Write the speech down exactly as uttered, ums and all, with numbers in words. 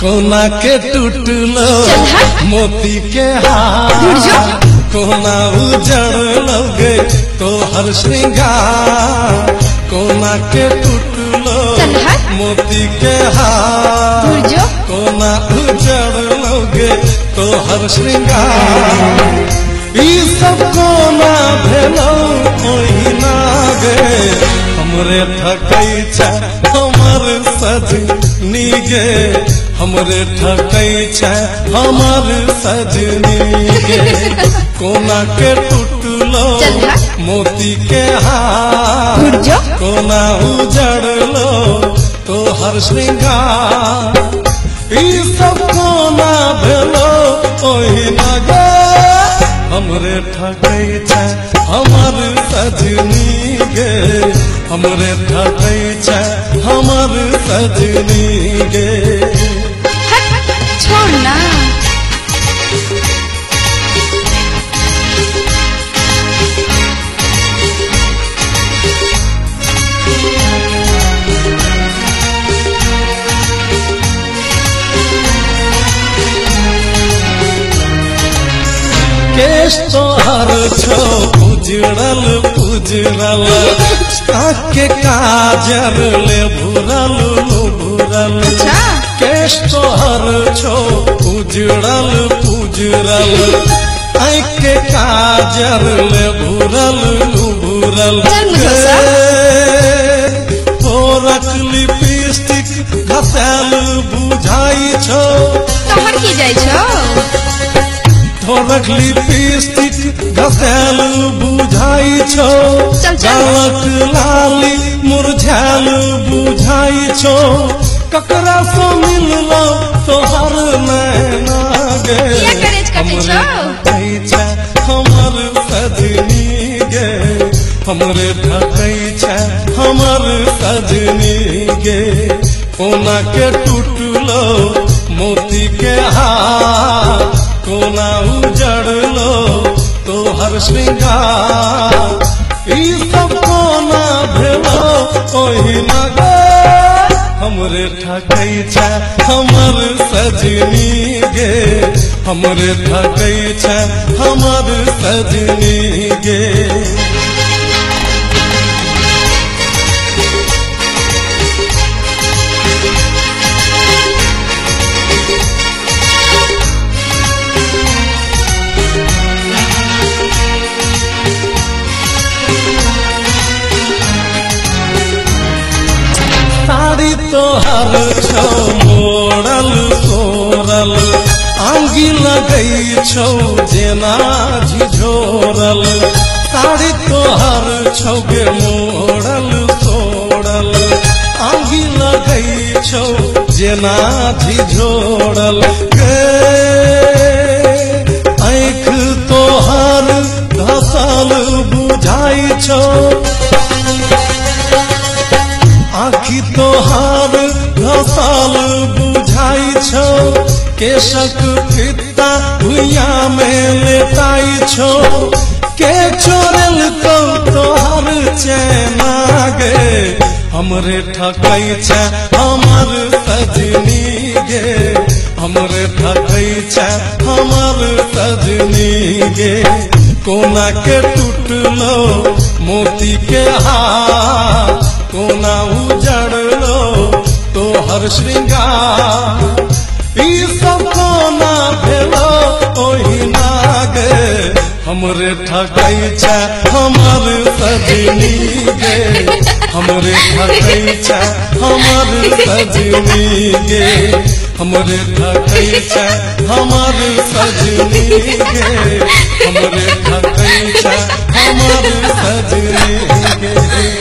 कोना के टूटलो मोती के हार, कोना उजड़ लोगे तो हर श्रृंगार। कोना के टूटलो मोती के हार, कोना उजड़ लोगे तो हर श्रृंगार। ई सब कोना भेलो ओही नागे, हमरे ठकै छै हमर सजनी गे, हमरे ठकै छै हमर सजनी गे। कोना के टूटलो मोती के हार, कोना उजड़लो तो हर श्रृंगार। ई सब कोना भेलो ओही नागे, हमरे ठकै छै हमर सजनी गे, हमरे ठकै छै हमर सजनी गे। छोड़ना केश तोहर छो उजड़ल उजड़ल, आँख काजर ले भूरल भूरल। केश तोहर छो उजड़ल उजड़ल, आँख काजर ले भूरल भूरल। तोरक लिपस्टिक घसेल बुझाई छो, तोहर की जाय छो। तोरक लिपस्टिक घसेल बुझाई छो, गालक लाली मुरझाल बुझाई छो। ककरा से मिललो तोहर नैना गे, हमरे ठकै छै हमर सजनी गे, हमरे ठकै छै हमर सजनी गे। कोना के टूटलो मोती के हार, कोना उजड़लो तो हर श्रृंगार। ई सब कोना भेलो ओही नागे, हमरे ठकै छै हमर सजनी गे, हमरे ठकै छै हमर सजनी गे। साड़ी तोहर छो मोड़ल सोरल, आंगी लगई छो जेना झिझोरल। साड़ी तोहर छो गे मोड़ल सोरल, आंगी लगई छो जेना झिझोरल। गे आँख तोहर धसल बुझाई छो, आँखी तोहार घसाल बुझाई छो। केशक फित्ता भुइया में लेटाई छो, के चोरल तो तोहार चैना गे, हमरे ठकै छै हमर सजनी गे, हमरे ठकै छै हमर सजनी गे। कोना के टूटलो मोती के हार, कोना उजड़लो तो हर श्रृंगार। ई सब कोना भेलो ओही नागे, हमरे ठकै छै हमर सजनी गे, हमरे ठकै छै हमर सजनी गे, हमरे ठकै छै हमर सजनी गे, हमरे ठकै छै हमर सजनी गे।